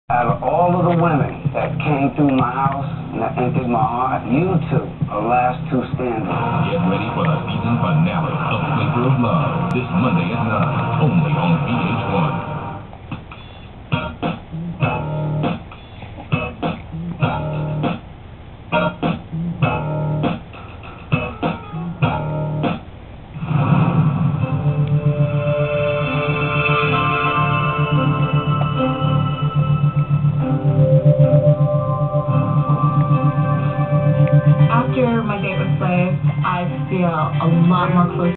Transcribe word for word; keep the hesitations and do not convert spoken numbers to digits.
Out of all of the women that came through my house and that entered my heart, you two are last two standing. Get ready for the season finale of Flavor of Love this Monday at nine, only on V H one. After my date with Slave, I feel a lot more close